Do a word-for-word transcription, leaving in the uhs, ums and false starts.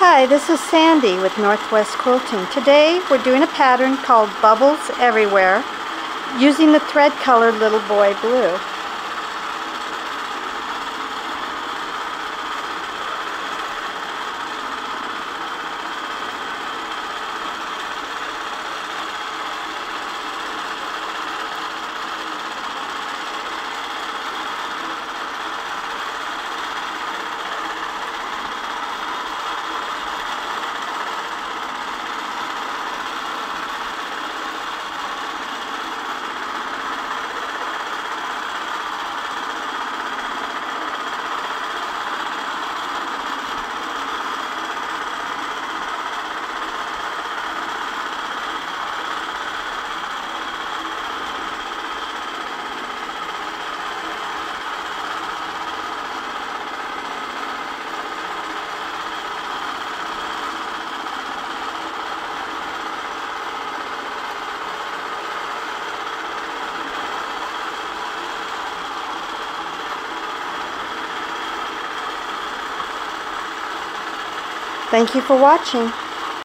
Hi, this is Sandy with Northwest Quilting. Today we're doing a pattern called Bubbles Everywhere using the thread color Little Boy Blue. Thank you for watching.